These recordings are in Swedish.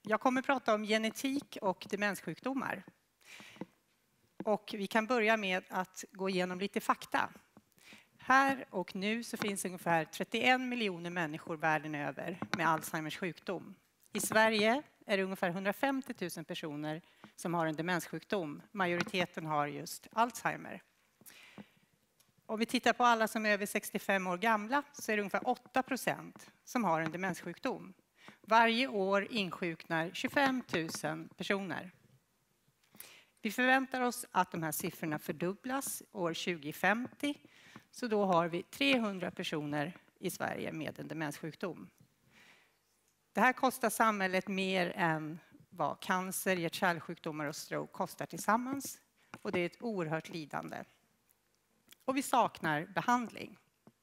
Jag kommer att prata om genetik och demenssjukdomar. Och vi kan börja med att gå igenom lite fakta. Här och nu så finns ungefär 31 miljoner människor världen över med Alzheimers sjukdom. I Sverige är det ungefär 150 000 personer som har en demenssjukdom. Majoriteten har just Alzheimer. Om vi tittar på alla som är över 65 år gamla så är det ungefär 8% som har en demenssjukdom. Varje år insjuknar 25 000 personer. Vi förväntar oss att de här siffrorna fördubblas år 2050. Så då har vi 300 personer i Sverige med en demenssjukdom. Det här kostar samhället mer än vad cancer, hjärt-kärlsjukdomar och stroke kostar tillsammans. Och det är ett oerhört lidande. Och vi saknar behandling.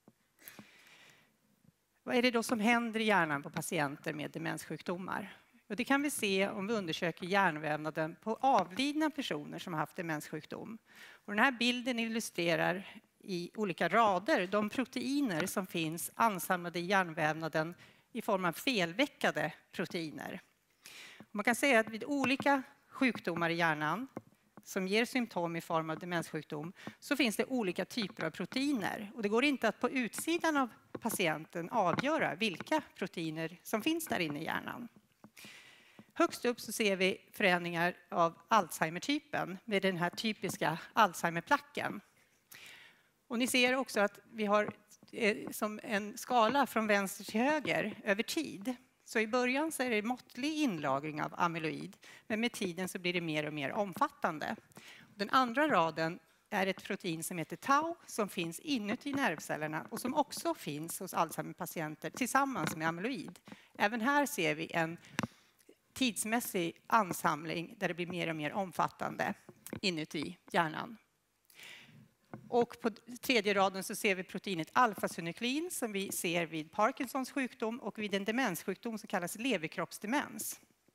Vad är det då som händer i hjärnan på patienter med demenssjukdomar? Och det kan vi se om vi undersöker hjärnvävnaden på avlidna personer som har haft demenssjukdom. Och den här bilden illustrerar i olika rader de proteiner som finns ansamlade i hjärnvävnaden i form av felveckade proteiner. Man kan säga att vid olika sjukdomar i hjärnan som ger symptom i form av demenssjukdom så finns det olika typer av proteiner. Och det går inte att på utsidan av patienten avgöra vilka proteiner som finns där inne i hjärnan. Högst upp så ser vi förändringar av Alzheimer-typen med den här typiska Alzheimer-placken. Och ni ser också att vi har som en skala från vänster till höger över tid. Så i början så är det måttlig inlagring av amyloid, men med tiden så blir det mer och mer omfattande. Den andra raden är ett protein som heter tau som finns inuti nervcellerna och som också finns hos Alzheimer-patienter tillsammans med amyloid. Även här ser vi en tidsmässig ansamling där det blir mer och mer omfattande inuti hjärnan. Och på tredje raden så ser vi proteinet alfa-synuklin som vi ser vid Parkinsons sjukdom och vid en demenssjukdom som kallas leverkroppsdemens.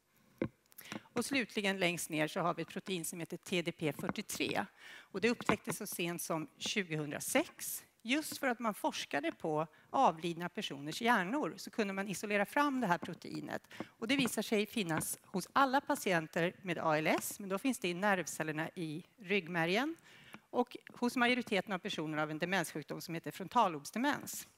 Och slutligen längst ner så har vi ett protein som heter TDP43. Och det upptäcktes så sent som 2006. Just för att man forskade på avlidna personers hjärnor så kunde man isolera fram det här proteinet. Och det visar sig finnas hos alla patienter med ALS, men då finns det i nervcellerna i ryggmärgen. Och hos majoriteten av personer av en demenssjukdom som heter frontallobsdemens.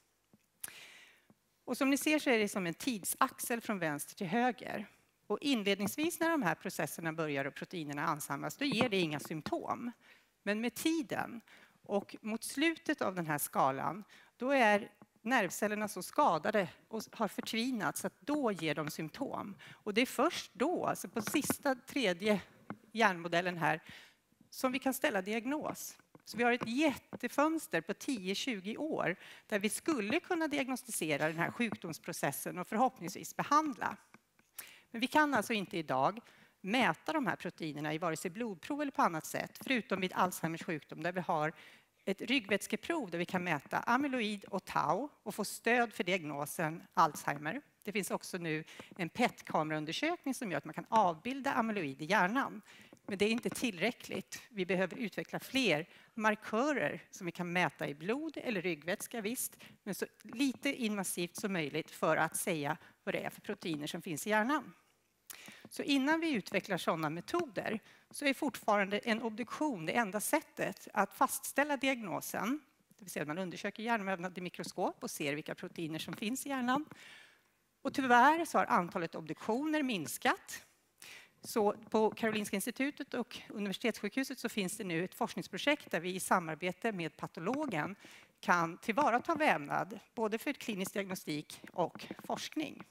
Och som ni ser så är det som en tidsaxel från vänster till höger. Och inledningsvis när de här processerna börjar och proteinerna ansamlas då ger det inga symptom. Men med tiden och mot slutet av den här skalan då är nervcellerna så skadade och har förtvinat så att då ger de symptom. Och det är först då, alltså på sista tredje hjärnmodellen här, som vi kan ställa diagnos. Så vi har ett jättefönster på 10-20 år där vi skulle kunna diagnostisera den här sjukdomsprocessen och förhoppningsvis behandla. Men vi kan alltså inte idag mäta de här proteinerna i vare sig blodprov eller på annat sätt, förutom vid Alzheimers sjukdom där vi har ett ryggvätskeprov där vi kan mäta amyloid och tau och få stöd för diagnosen Alzheimer. Det finns också nu en PET-kameraundersökning som gör att man kan avbilda amyloid i hjärnan. Men det är inte tillräckligt. Vi behöver utveckla fler markörer som vi kan mäta i blod eller ryggvätska, visst. Men så lite invasivt som möjligt för att säga vad det är för proteiner som finns i hjärnan. Så innan vi utvecklar sådana metoder så är fortfarande en obduktion det enda sättet att fastställa diagnosen. Det vill säga att man undersöker hjärnvävnad i mikroskop och ser vilka proteiner som finns i hjärnan. Och tyvärr så har antalet obduktioner minskat. Så på Karolinska institutet och universitetssjukhuset så finns det nu ett forskningsprojekt där vi i samarbete med patologen kan tillvarata vävnad både för klinisk diagnostik och forskning.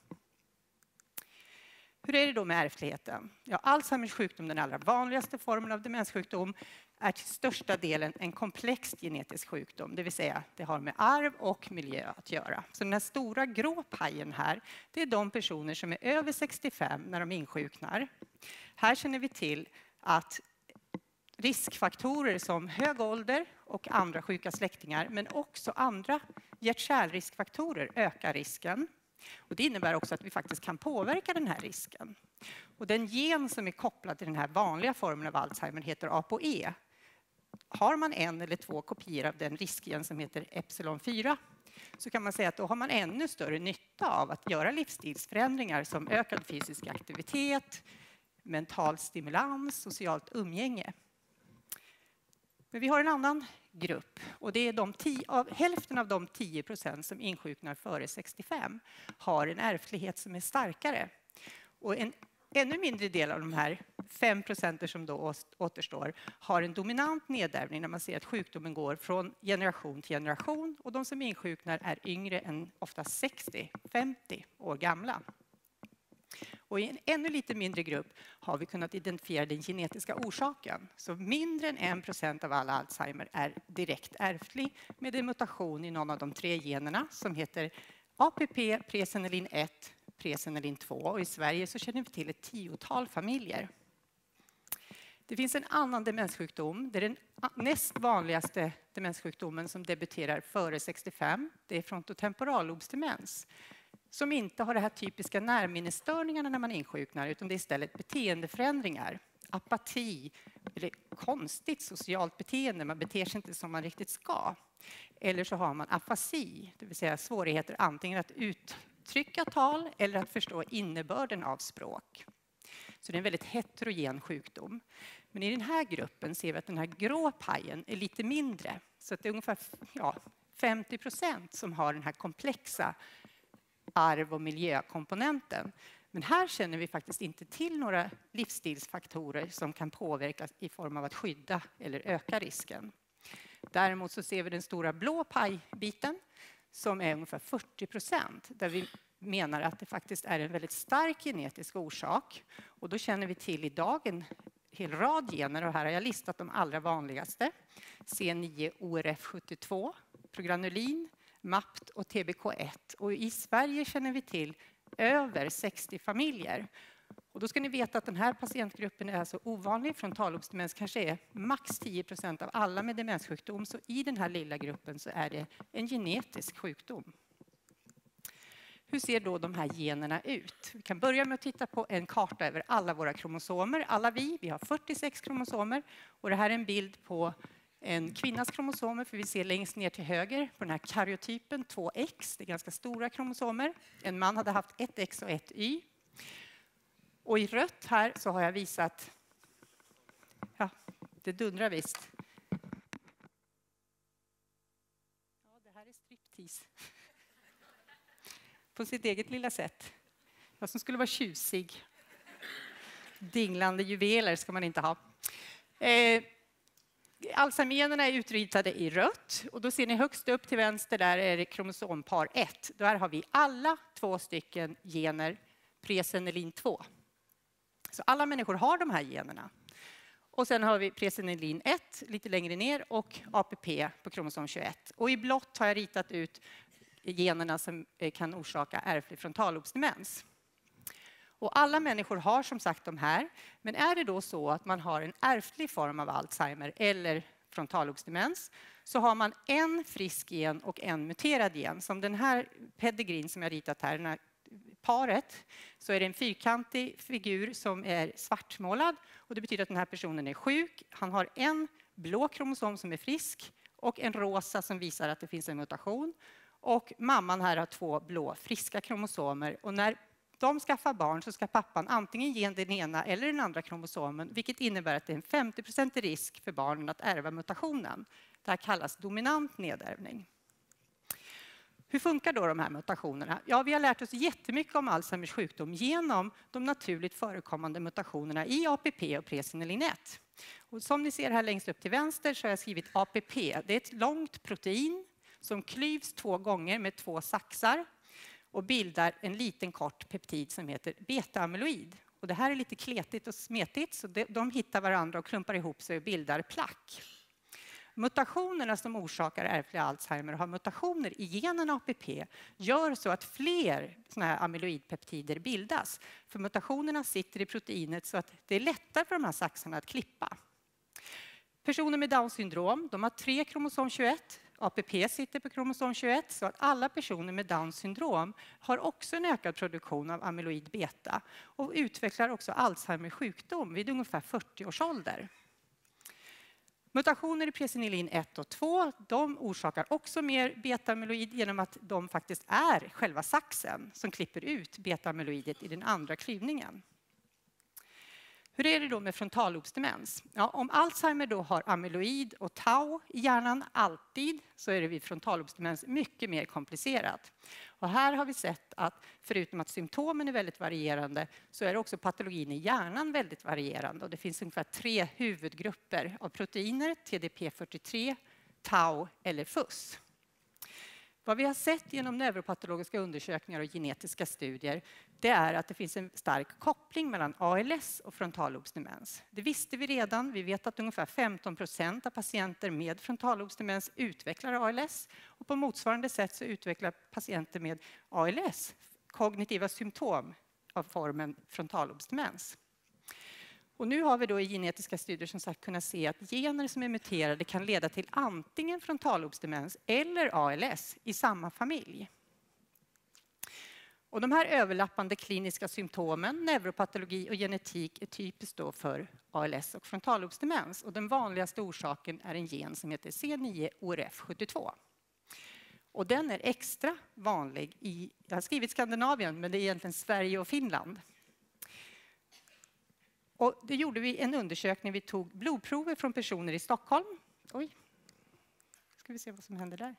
Hur är det då med ärftligheten? Ja, Alzheimers sjukdom, den allra vanligaste formen av demenssjukdom, är till största delen en komplex genetisk sjukdom. Det vill säga, det har med arv och miljö att göra. Så den här stora grå pajen här, det är de personer som är över 65 när de insjuknar. Här känner vi till att riskfaktorer som hög ålder och andra sjuka släktingar, men också andra hjärt-kärlriskfaktorer ökar risken. Och det innebär också att vi faktiskt kan påverka den här risken. Och den gen som är kopplad till den här vanliga formen av Alzheimer heter ApoE. Har man en eller två kopior av den riskgen som heter epsilon 4 så kan man säga att då har man ännu större nytta av att göra livsstilsförändringar som ökad fysisk aktivitet, mental stimulans, socialt umgänge. Men vi har en annan grupp och det är hälften av de 10% som insjuknar före 65 har en ärftlighet som är starkare. Och en ännu mindre del av de här 5% som då återstår har en dominant nedärvning när man ser att sjukdomen går från generation till generation och de som insjuknar är yngre än ofta 60-50 år gamla. Och i en ännu lite mindre grupp har vi kunnat identifiera den genetiska orsaken. Så mindre än 1% av alla Alzheimer är direkt ärftlig med en mutation i någon av de 3 generna som heter APP, presenilin 1, presenilin 2. Och i Sverige så känner vi till ett 10-tal familjer. Det finns en annan demenssjukdom. Det är den näst vanligaste demenssjukdomen som debuterar före 65. Det är frontotemporallobsdemens. Som inte har de här typiska närminnesstörningarna när man insjuknar utan det är istället beteendeförändringar. Apati eller konstigt socialt beteende, man beter sig inte som man riktigt ska. Eller så har man afasi, det vill säga svårigheter antingen att uttrycka tal eller att förstå innebörden av språk. Så det är en väldigt heterogen sjukdom. Men i den här gruppen ser vi att den här grå pajen är lite mindre. Så att det är ungefär 50% som har den här komplexa arv- och miljökomponenten. Men här känner vi faktiskt inte till några livsstilsfaktorer som kan påverka i form av att skydda eller öka risken. Däremot så ser vi den stora blå pajbiten som är ungefär 40%, där vi menar att det faktiskt är en väldigt stark genetisk orsak. Och då känner vi till idag en hel rad gener och här har jag listat de allra vanligaste. C9ORF72, progranulin, MAPT och TBK1. Och i Sverige känner vi till över 60 familjer. Och då ska ni veta att den här patientgruppen är alltså ovanlig. Frontalobsdemens kanske är max 10% av alla med demenssjukdom. Så i den här lilla gruppen så är det en genetisk sjukdom. Hur ser då de här generna ut? Vi kan börja med att titta på en karta över alla våra kromosomer. Alla vi har 46 kromosomer. Och det här är en bild på en kvinnas kromosomer, för vi ser längst ner till höger på den här karyotypen 2X. Det är ganska stora kromosomer. En man hade haft ett X och ett Y. Och i rött här så har jag visat, ja, det dundrar visst. Ja, det här är striptease. På sitt eget lilla sätt. Vad som skulle vara tjusig. Dinglande juveler ska man inte ha. Alzheimergenerna är utritade i rött och då ser ni högst upp till vänster där är det kromosompar 1. Där har vi alla 2 stycken gener presenilin 2. Så alla människor har de här generna. Och sen har vi presenilin 1 lite längre ner och APP på kromosom 21. Och i blått har jag ritat ut generna som kan orsaka ärftlig frontalobsdemens. Och alla människor har som sagt de här, men är det då så att man har en ärftlig form av Alzheimer eller frontalobsdemens så har man en frisk gen och en muterad gen. Som den här pedigrin som jag ritat här, den här paret, så är det en fyrkantig figur som är svartmålad och det betyder att den här personen är sjuk. Han har en blå kromosom som är frisk och en rosa som visar att det finns en mutation. Och mamman här har 2 blå friska kromosomer och när de skaffar barn så ska pappan antingen ge den ena eller den andra kromosomen, vilket innebär att det är en 50% risk för barnen att ärva mutationen. Det här kallas dominant nedärvning. Hur funkar då de här mutationerna? Ja, vi har lärt oss jättemycket om Alzheimers sjukdom genom de naturligt förekommande mutationerna i APP och presenilin 1. Och som ni ser här längst upp till vänster så har jag skrivit APP. Det är ett långt protein som klyvs 2 gånger med 2 saxar och bildar en liten kort peptid som heter beta-amyloid. Och det här är lite kletigt och smetigt så de hittar varandra och klumpar ihop sig och bildar plack. Mutationerna som orsakar ärftlig Alzheimer och har mutationer i genen APP gör så att fler såna här amyloidpeptider bildas. För mutationerna sitter i proteinet så att det är lättare för de här saxarna att klippa. Personer med Downs syndrom, de har 3 kromosom 21. APP sitter på kromosom 21 så att alla personer med Downs syndrom har också en ökad produktion av amyloid beta och utvecklar också Alzheimers sjukdom vid ungefär 40 års ålder. Mutationer i presenilin 1 och 2, de orsakar också mer beta-amyloid genom att de faktiskt är själva saxen som klipper ut beta-amyloidet i den andra klyvningen. Hur är det då med frontallobsdemens? Ja, om Alzheimer då har amyloid och tau i hjärnan alltid, så är det vid frontallobsdemens mycket mer komplicerat. Och här har vi sett att förutom att symptomen är väldigt varierande så är också patologin i hjärnan väldigt varierande. Och det finns ungefär 3 huvudgrupper av proteiner, TDP43, tau eller FUS. Vad vi har sett genom neuropatologiska undersökningar och genetiska studier, det är att det finns en stark koppling mellan ALS och frontallobsdemens. Det visste vi redan. Vi vet att ungefär 15% av patienter med frontallobsdemens utvecklar ALS. Och på motsvarande sätt så utvecklar patienter med ALS kognitiva symptom av formen frontallobsdemens. Och nu har vi då i genetiska studier som sagt kunnat se att gener som är muterade kan leda till antingen frontallobsdemens eller ALS i samma familj. Och de här överlappande kliniska symptomen, neuropatologi och genetik, är typiskt då för ALS och frontallobsdemens. Och den vanligaste orsaken är en gen som heter C9ORF72. Och den är extra vanlig i, jag har skrivit Skandinavien, men det är egentligen Sverige och Finland. Och det gjorde vi en undersökning. Vi tog blodprover från personer i Stockholm. Oj, ska vi se vad som händer där.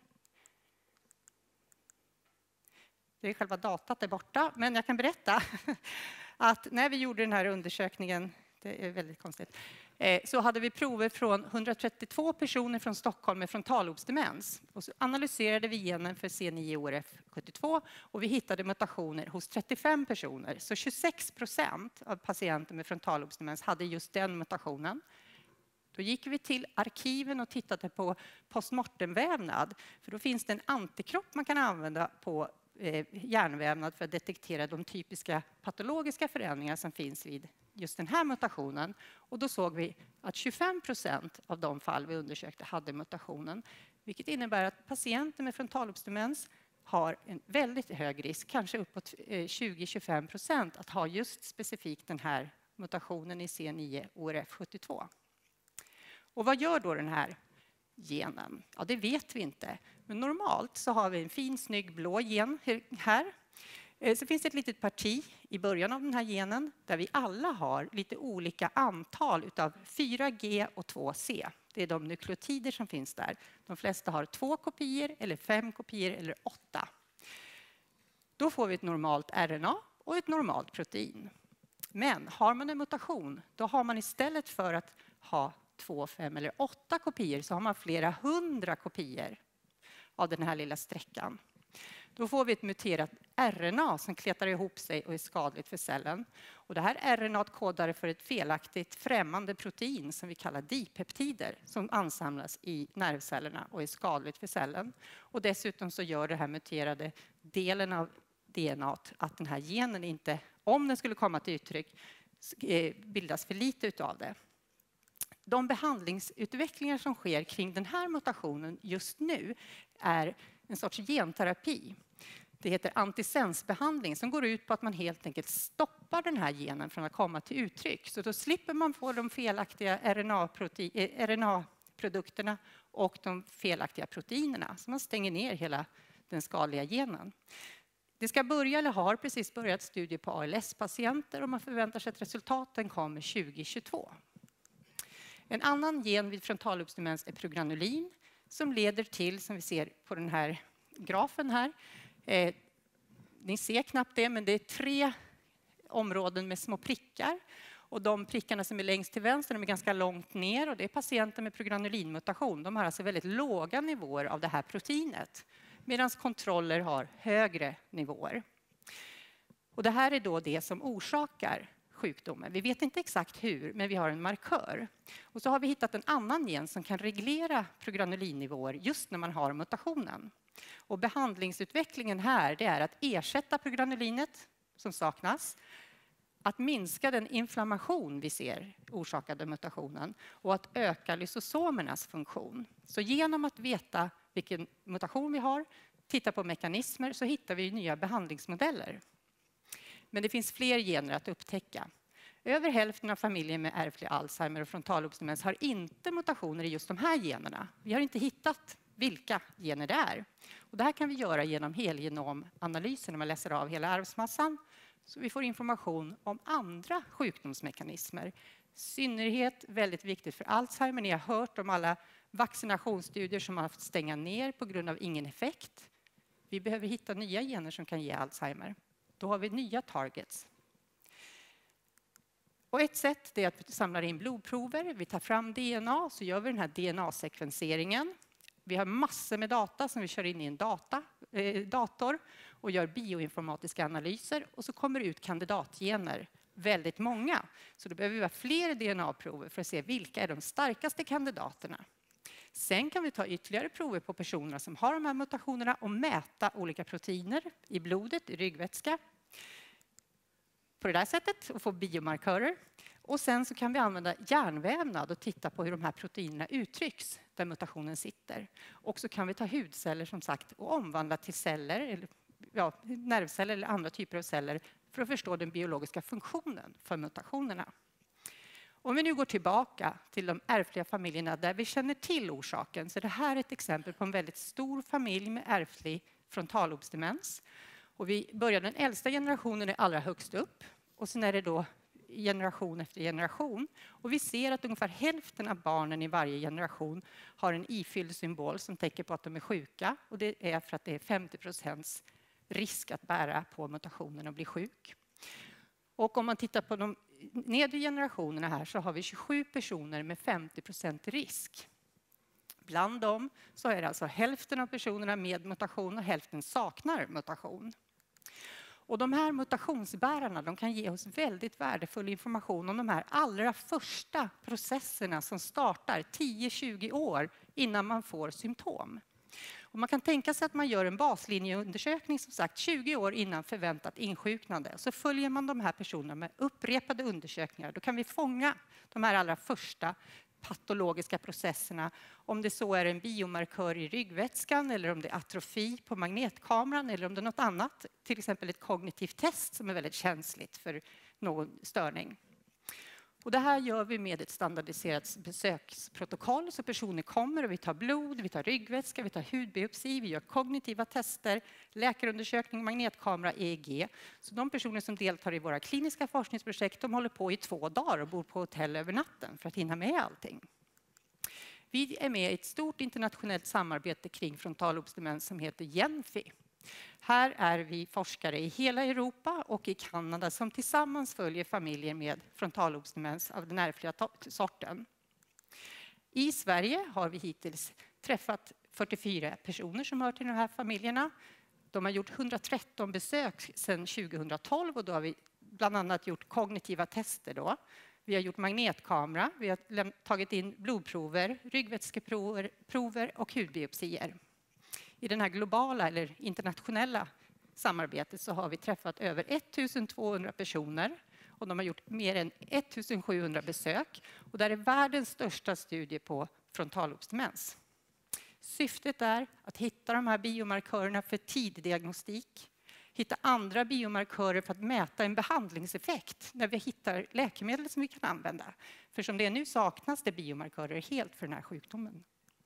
Det är själva datat där borta, men jag kan berätta att när vi gjorde den här undersökningen, det är väldigt konstigt, så hade vi prover från 132 personer från Stockholm med frontallobsdemens. Och så analyserade vi genen för C9ORF72 och vi hittade mutationer hos 35 personer. Så 26% av patienter med frontallobsdemens hade just den mutationen. Då gick vi till arkiven och tittade på postmortemvävnad. För då finns det en antikropp man kan använda på hjärnvävnad för att detektera de typiska patologiska förändringar som finns vid just den här mutationen. Och då såg vi att 25% av de fall vi undersökte hade mutationen. Vilket innebär att patienter med frontallobsdemens har en väldigt hög risk, kanske uppåt 20-25%, att ha just specifikt den här mutationen i C9ORF72. Och vad gör då den här genen? Ja, det vet vi inte. Men normalt så har vi en fin, snygg blå gen här. Så finns det ett litet parti i början av den här genen där vi alla har lite olika antal utav 4G och 2C. Det är de nukleotider som finns där. De flesta har 2 kopior eller 5 kopior eller 8. Då får vi ett normalt RNA och ett normalt protein. Men har man en mutation, då har man istället för att ha 2, 5 eller 8 kopior så har man flera 100 kopior av den här lilla sträckan. Då får vi ett muterat RNA som kletar ihop sig och är skadligt för cellen. Och det här RNA kodar för ett felaktigt främmande protein som vi kallar dipeptider som ansamlas i nervcellerna och är skadligt för cellen. Och dessutom så gör det här muterade delen av DNA att den här genen inte, om den skulle komma till uttryck, bildas för lite utav det. De behandlingsutvecklingar som sker kring den här mutationen just nu är en sorts genterapi. Det heter antisensbehandling som går ut på att man helt enkelt stoppar den här genen från att komma till uttryck. Så då slipper man få de felaktiga RNA-produkterna och de felaktiga proteinerna. Så man stänger ner hela den skadliga genen. Det ska börja, eller har precis börjat, studier på ALS-patienter och man förväntar sig att resultaten kommer 2022. En annan gen vid frontallobsdemens är progranulin som leder till, som vi ser på den här grafen här, ni ser knappt det, men det är 3 områden med små prickar. Och de prickarna som är längst till vänster de är ganska långt ner och det är patienter med progranulinmutation. De har alltså väldigt låga nivåer av det här proteinet medan kontroller har högre nivåer. Och det här är då det som orsakar sjukdomen. Vi vet inte exakt hur, men vi har en markör. Och så har vi hittat en annan gen som kan reglera progranulinnivåer just när man har mutationen. Och behandlingsutvecklingen här det är att ersätta progranulinet som saknas, att minska den inflammation vi ser orsakad av mutationen och att öka lysosomernas funktion. Så genom att veta vilken mutation vi har, titta på mekanismer, så hittar vi nya behandlingsmodeller. Men det finns fler gener att upptäcka. Över hälften av familjer med ärftlig Alzheimer och frontalobsdemens har inte mutationer i just de här generna. Vi har inte hittat vilka gener det är. Och det här kan vi göra genom helgenomanalyser när man läser av hela arvsmassan. Så vi får information om andra sjukdomsmekanismer. I synnerhet väldigt viktigt för Alzheimer. Ni har hört om alla vaccinationsstudier som har fått stänga ner på grund av ingen effekt. Vi behöver hitta nya gener som kan ge Alzheimer. Då har vi nya targets. Och ett sätt är att vi samlar in blodprover. Vi tar fram DNA, så gör vi den här DNA-sekvenseringen. Vi har massor med data som vi kör in i en dator och gör bioinformatiska analyser. Och så kommer det ut kandidatgener, väldigt många. Så då behöver vi ha fler DNA-prover för att se vilka är de starkaste kandidaterna. Sen kan vi ta ytterligare prover på personerna som har de här mutationerna och mäta olika proteiner i blodet, i ryggvätska. På det där sättet och få biomarkörer. Och sen så kan vi använda hjärnvävnad och titta på hur de här proteinerna uttrycks där mutationen sitter. Och så kan vi ta hudceller som sagt och omvandla till celler, eller, nervceller eller andra typer av celler för att förstå den biologiska funktionen för mutationerna. Om vi nu går tillbaka till de ärftliga familjerna där vi känner till orsaken, så är det här ett exempel på en väldigt stor familj med ärftlig frontalobsdemens. Och vi börjar den äldsta generationen är allra högst upp och sen är det då generation efter generation. Och vi ser att ungefär hälften av barnen i varje generation har en ifylld symbol som täcker på att de är sjuka. Och det är för att det är 50% risk att bära på mutationen och bli sjuk. Och om man tittar på de nedre generationerna här så har vi 27 personer med 50% risk. Bland dem så är det alltså hälften av personerna med mutation och hälften saknar mutation. Och de här mutationsbärarna de kan ge oss väldigt värdefull information om de här allra första processerna som startar 10-20 år innan man får symptom. Och man kan tänka sig att man gör en baslinjeundersökning som sagt 20 år innan förväntat insjuknande. Så följer man de här personerna med upprepade undersökningar. Då kan vi fånga de här allra första patologiska processerna. Om det så är en biomarkör i ryggvätskan eller om det är atrofi på magnetkameran eller om det är något annat. Till exempel ett kognitivt test som är väldigt känsligt för någon störning. Och det här gör vi med ett standardiserat besöksprotokoll. Så personer kommer och vi tar blod, vi tar ryggvätska, vi tar hudbiopsi, vi gör kognitiva tester, läkarundersökning, magnetkamera, EEG. Så de personer som deltar i våra kliniska forskningsprojekt de håller på i 2 dagar och bor på hotell över natten för att hinna med allting. Vi är med i ett stort internationellt samarbete kring frontalobsdemens som heter GENFI. Här är vi forskare i hela Europa och i Kanada som tillsammans följer familjer med frontalobsdemens av den ärftliga sorten. I Sverige har vi hittills träffat 44 personer som hör till de här familjerna. De har gjort 113 besök sedan 2012 och då har vi bland annat gjort kognitiva tester då. Vi har gjort magnetkamera, vi har tagit in blodprover, ryggvätskeprover och hudbiopsier. I den här globala eller internationella samarbetet så har vi träffat över 1200 personer och de har gjort mer än 1700 besök. Och det är världens största studie på frontalobsdemens. Syftet är att hitta de här biomarkörerna för tidig diagnostik, hitta andra biomarkörer för att mäta en behandlingseffekt när vi hittar läkemedel som vi kan använda. För som det är nu saknas det biomarkörer helt för den här sjukdomen.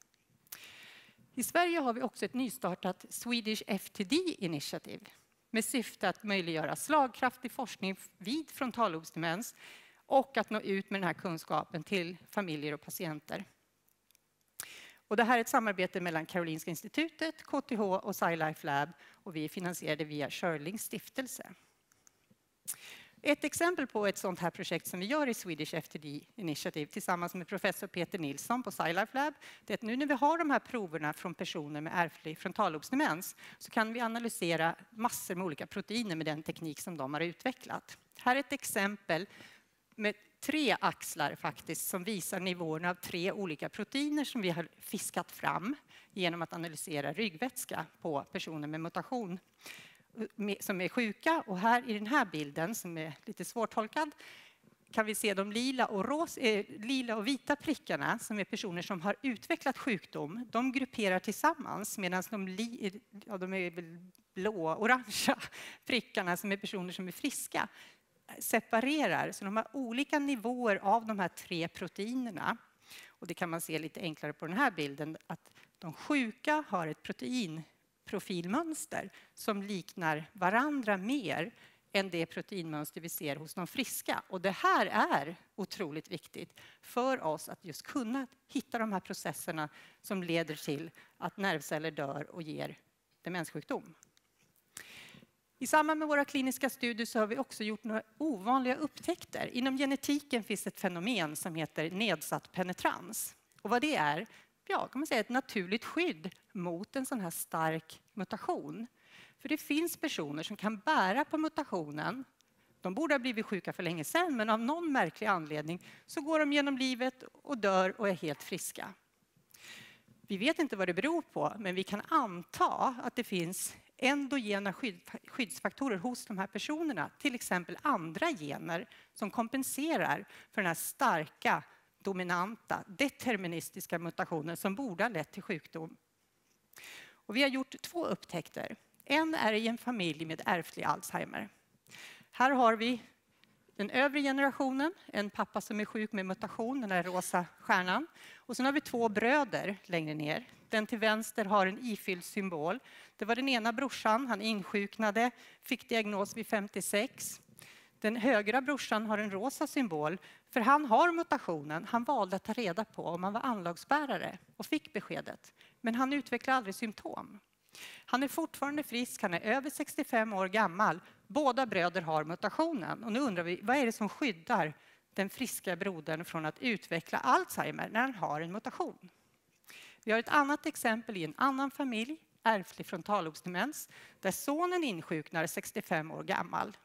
I Sverige har vi också ett nystartat Swedish FTD Initiative med syfte att möjliggöra slagkraftig forskning vid frontalobsdemens och att nå ut med den här kunskapen till familjer och patienter. Och det här är ett samarbete mellan Karolinska institutet, KTH och SciLife Lab och vi är finansierade via Schörlings stiftelse. Ett exempel på ett sånt här projekt som vi gör i Swedish FTD Initiative tillsammans med professor Peter Nilsson på SciLife Lab, det är att nu när vi har de här proverna från personer med ärftlig frontalobsdemens så kan vi analysera massor med olika proteiner med den teknik som de har utvecklat. Här är ett exempel med 3 axlar faktiskt som visar nivåerna av 3 olika proteiner som vi har fiskat fram genom att analysera ryggvätska på personer med mutation som är sjuka. Och här i den här bilden som är lite svårtolkad kan vi se de lila och vita prickarna som är personer som har utvecklat sjukdom. De grupperar tillsammans medan de är blå, orangea prickarna som är personer som är friska. separerar, så de har olika nivåer av de här 3 proteinerna. Och det kan man se lite enklare på den här bilden, att de sjuka har ett proteinprofilmönster som liknar varandra mer än det proteinmönster vi ser hos de friska. Och det här är otroligt viktigt för oss att just kunna hitta de här processerna som leder till att nervceller dör och ger demenssjukdom. I samband med våra kliniska studier så har vi också gjort några ovanliga upptäckter. Inom genetiken finns ett fenomen som heter nedsatt penetrans. Och vad det är, ja, kan man säga ett naturligt skydd mot en sån här stark mutation. För det finns personer som kan bära på mutationen. De borde ha blivit sjuka för länge sedan, men av någon märklig anledning så går de genom livet och dör och är helt friska. Vi vet inte vad det beror på, men vi kan anta att det finns endogena skyddsfaktorer hos de här personerna. Till exempel andra gener som kompenserar för den här starka, dominanta, deterministiska mutationen som borde ha lett till sjukdom. Och vi har gjort 2 upptäckter. En är i en familj med ärftlig Alzheimer. Här har vi den övre generationen, en pappa som är sjuk med mutation, den här rosa stjärnan. Och sen har vi 2 bröder längre ner. Den till vänster har en ifylld symbol. Det var den ena brorsan, han insjuknade, fick diagnos vid 56. Den högra brorsan har en rosa symbol, för han har mutationen. Han valde att ta reda på om han var anlagsbärare och fick beskedet. Men han utvecklar aldrig symptom. Han är fortfarande frisk, han är över 65 år gammal. Båda bröder har mutationen. Och nu undrar vi, vad är det som skyddar den friska brodern från att utveckla Alzheimer när han har en mutation? Vi har ett annat exempel i en annan familj, ärftlig frontallobsdemens, där sonen insjuknar 65 år gammal.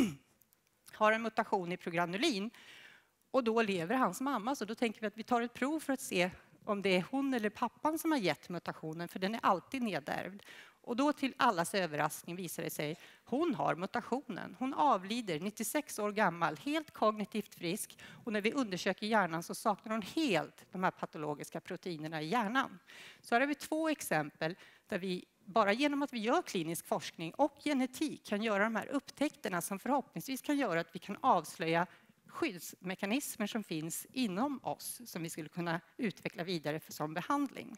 Har en mutation i progranulin och då lever hans mamma. Så då tänker vi att vi tar ett prov för att se om det är hon eller pappan som har gett mutationen, för den är alltid nedärvd. Och då till allas överraskning visar det sig, hon har mutationen. Hon avlider 96 år gammal, helt kognitivt frisk. Och när vi undersöker hjärnan så saknar hon helt de här patologiska proteinerna i hjärnan. Så här har vi 2 exempel där vi bara genom att vi gör klinisk forskning och genetik kan göra de här upptäckterna som förhoppningsvis kan göra att vi kan avslöja skyddsmekanismer som finns inom oss som vi skulle kunna utveckla vidare för som behandling.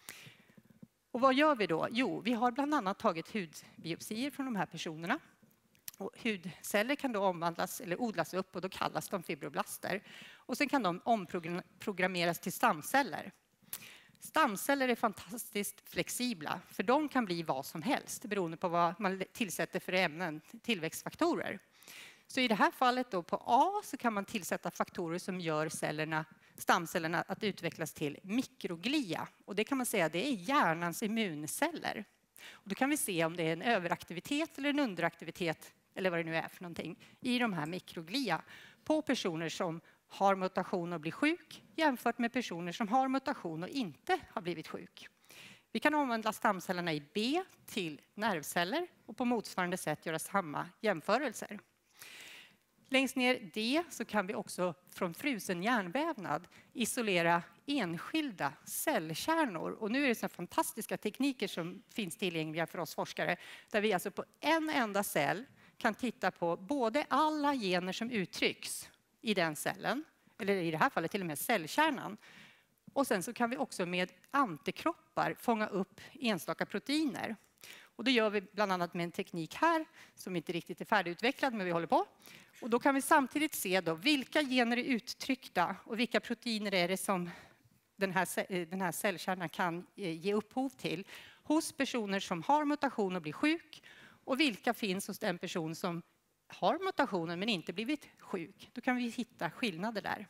Och vad gör vi då? Jo, vi har bland annat tagit hudbiopsier från de här personerna. Och hudceller kan då omvandlas eller odlas upp och då kallas de fibroblaster. Och sen kan de omprogrammeras till stamceller. Stamceller är fantastiskt flexibla, för de kan bli vad som helst beroende på vad man tillsätter för ämnen, tillväxtfaktorer. Så i det här fallet då på A så kan man tillsätta faktorer som gör stamcellerna att utvecklas till mikroglia. Och det kan man säga, det är hjärnans immunceller. Och då kan vi se om det är en överaktivitet eller en underaktivitet eller vad det nu är för någonting i de här mikroglia på personer som har mutation och blir sjuk jämfört med personer som har mutation och inte har blivit sjuk. Vi kan omvandla stamcellerna i B till nervceller och på motsvarande sätt göra samma jämförelser. Längst ner D så kan vi också från frusen hjärnvävnad isolera enskilda cellkärnor. Och nu är det så fantastiska tekniker som finns tillgängliga för oss forskare där vi alltså på en enda cell kan titta på både alla gener som uttrycks i den cellen, eller i det här fallet till och med cellkärnan. Och sen så kan vi också med antikroppar fånga upp enstaka proteiner. Och det gör vi bland annat med en teknik här som inte riktigt är färdigutvecklad, men vi håller på. Och då kan vi samtidigt se då vilka gener är uttryckta och vilka proteiner är det som den här cellkärnan kan ge upphov till hos personer som har mutation och blir sjuk, och vilka finns hos den person som har mutationen men inte blivit sjuk. Då kan vi hitta skillnader där.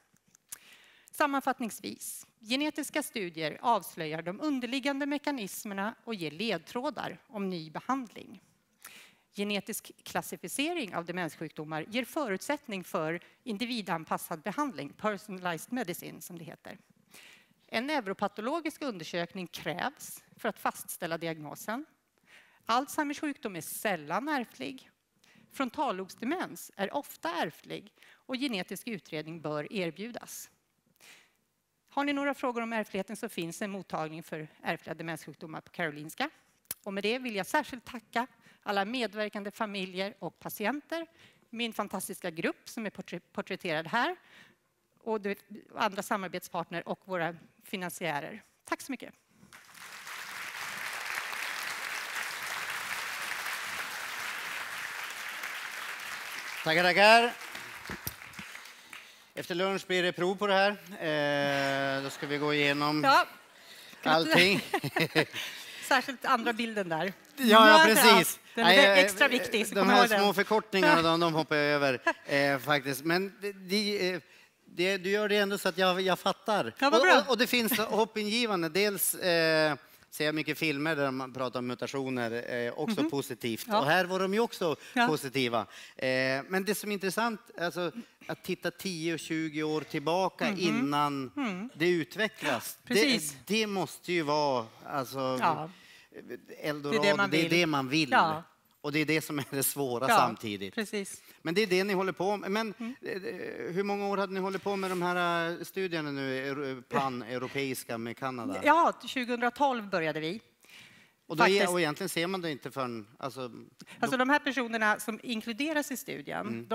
Sammanfattningsvis, genetiska studier avslöjar de underliggande mekanismerna och ger ledtrådar om ny behandling. Genetisk klassificering av demenssjukdomar ger förutsättning för individanpassad behandling, personalized medicine som det heter. En neuropatologisk undersökning krävs för att fastställa diagnosen. Alzheimers sjukdom är sällan ärftlig. Frontallobsdemens är ofta ärftlig och genetisk utredning bör erbjudas. Har ni några frågor om ärftligheten så finns en mottagning för ärftliga demenssjukdomar på Karolinska. Och med det vill jag särskilt tacka alla medverkande familjer och patienter, min fantastiska grupp som är porträtterad här och andra samarbetspartner och våra finansiärer. Tack så mycket. Tackar, tackar. Efter lunch blir det prov på det här. Då ska vi gå igenom allting. Särskilt andra bilden där. Ja, precis. Den är extra viktig. De här små förkortningarna, de hoppar jag över faktiskt. Men du gör det ändå så att jag fattar. Ja, och det finns hoppingivande. Dels ser jag mycket filmer där man pratar om mutationer, också positivt. Ja. Och här var de ju också positiva. Men det som är intressant, alltså, att titta 10 och 20 år tillbaka innan det utvecklas. Det måste ju vara Eldorado, det är det man vill. Ja. Och det är det som är det svåra samtidigt. Precis. Men det är det ni håller på med. Men hur många år hade ni hållit på med de här studierna nu, pan-europeiska med Kanada? Ja, 2012 började vi. Och egentligen ser man det inte förrän... Alltså de här personerna som inkluderas i studien,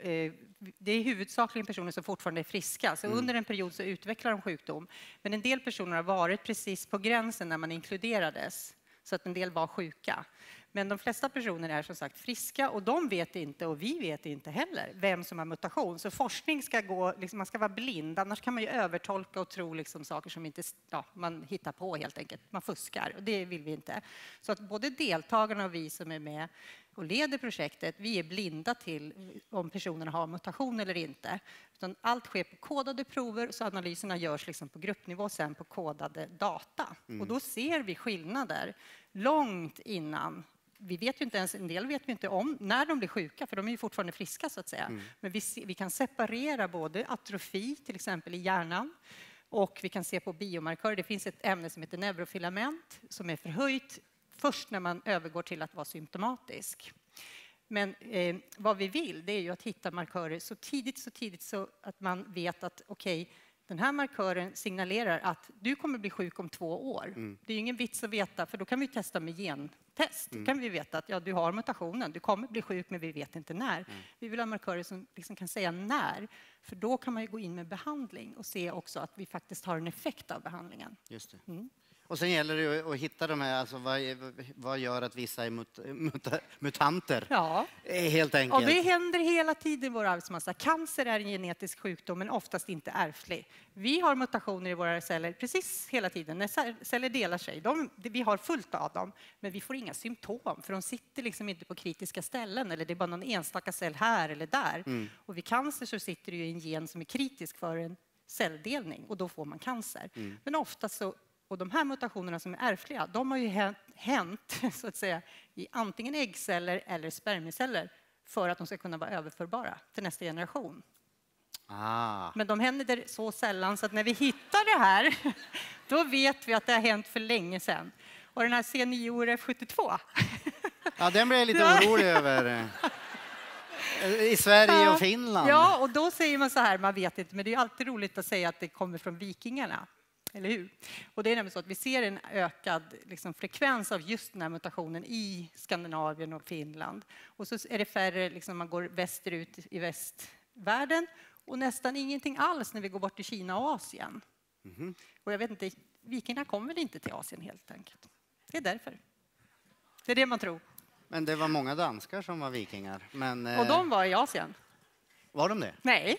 det är huvudsakligen personer som fortfarande är friska. Så under en period så utvecklar de sjukdom. Men en del personer har varit precis på gränsen när man inkluderades. Så att en del var sjuka. Men de flesta personer är som sagt friska och de vet inte och vi vet inte heller vem som har mutation. Så forskning ska gå, man ska vara blind, annars kan man ju övertolka och tro saker som inte, man hittar på helt enkelt. Man fuskar och det vill vi inte. Så att både deltagarna och vi som är med och leder projektet, vi är blinda till om personerna har mutation eller inte. Utan allt sker på kodade prover så analyserna görs på gruppnivå sen på kodade data. Och då ser vi skillnader långt innan. Vi vet ju inte ens, en del vet vi inte om när de blir sjuka, för de är ju fortfarande friska så att säga. Men vi kan separera både atrofi, till exempel i hjärnan, och vi kan se på biomarkörer. Det finns ett ämne som heter neurofilament som är förhöjt först när man övergår till att vara symptomatisk. Men vad vi vill, det är ju att hitta markörer så tidigt så att man vet att den här markören signalerar att du kommer bli sjuk om 2 år. Det är ju ingen vits att veta, för då kan vi testa med gentest. Då kan vi veta att du har mutationen, du kommer bli sjuk men vi vet inte när. Vi vill ha markörer som kan säga när, för då kan man ju gå in med behandling och se också att vi faktiskt har en effekt av behandlingen. Just det. Och sen gäller det att hitta de här, alltså vad gör att vissa är mutanter? Ja. Helt enkelt. Och det händer hela tiden i vår arvsmassa. Cancer är en genetisk sjukdom men oftast inte ärftlig. Vi har mutationer i våra celler precis hela tiden. När celler delar sig, vi har fullt av dem, men vi får inga symptom för de sitter inte på kritiska ställen eller det är bara någon enstaka cell här eller där. Och vid cancer så sitter det ju en gen som är kritisk för en celldelning och då får man cancer. Men ofta så, och de här mutationerna som är ärftliga, de har ju hänt så att säga i antingen äggceller eller spermieceller för att de ska kunna vara överförbara till nästa generation. Men de händer så sällan så att när vi hittar det här, då vet vi att det har hänt för länge sedan. Och den här C9orf72. Ja, den blir jag lite orolig över. I Sverige och Finland. Ja, och då säger man så här, man vet inte, men det är alltid roligt att säga att det kommer från vikingarna. Eller hur? Och det är nämligen så att vi ser en ökad frekvens av just den här mutationen i Skandinavien och Finland. Och så är det färre, man går västerut i västvärlden och nästan ingenting alls när vi går bort till Kina och Asien. Och jag vet inte, vikingarna kommer väl inte till Asien helt enkelt. Det är därför. Det är det man tror. Men det var många danskar som var vikingar. Och de var i Asien. Var de det? Nej.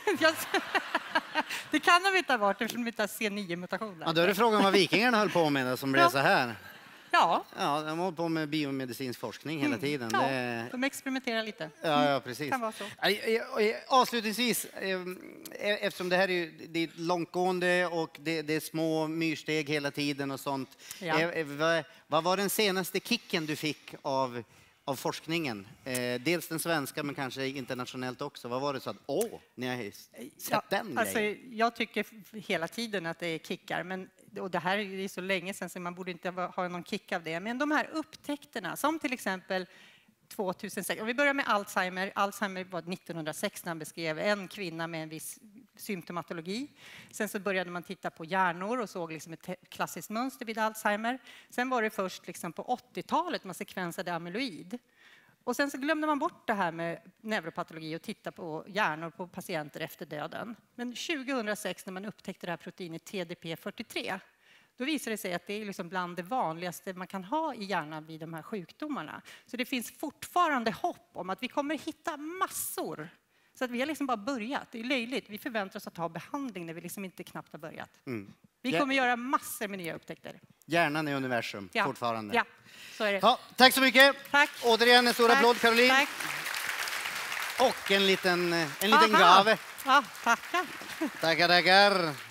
Det kan de inte ha varit eftersom de inte har C9-mutationer. Ja, då är det frågan vad vikingarna höll på med som blev så här. Ja. Ja, de håller på med biomedicinsk forskning hela tiden. Ja, de experimenterar lite. Ja, precis. Kan vara så. Avslutningsvis, eftersom det här är långtgående och det är små myrsteg hela tiden och sånt. Ja. Vad var den senaste kicken du fick av forskningen? Dels den svenska men kanske internationellt också. Vad var det så att, ni har sett den grejen? Alltså, jag tycker hela tiden att det är kickar. Och det här är så länge sedan så man borde inte ha någon kick av det. Men de här upptäckterna, som till exempel 2006. Om vi börjar med Alzheimer. Alzheimer var 1906 när han beskrev en kvinna med en viss symptomatologi. Sen så började man titta på hjärnor och såg ett klassiskt mönster vid Alzheimer. Sen var det först på 80-talet man sekvensade amyloid. Och sen så glömde man bort det här med neuropatologi och titta på hjärnor på patienter efter döden. Men 2006 när man upptäckte det här proteinet TDP43, då visade det sig att det är liksom bland det vanligaste man kan ha i hjärnan vid de här sjukdomarna. Så det finns fortfarande hopp om att vi kommer hitta massor. Så att vi har liksom bara börjat. Det är löjligt. Vi förväntar oss att ha behandling när vi liksom inte knappt har börjat. Vi kommer göra massor med nya upptäckter. Hjärnan i universum fortfarande. Ja, så är det. Ja, tack så mycket. Tack. Återigen en stor applåd, Caroline. Tack. Och en liten gave. Ja, tackar. Tackar, tackar.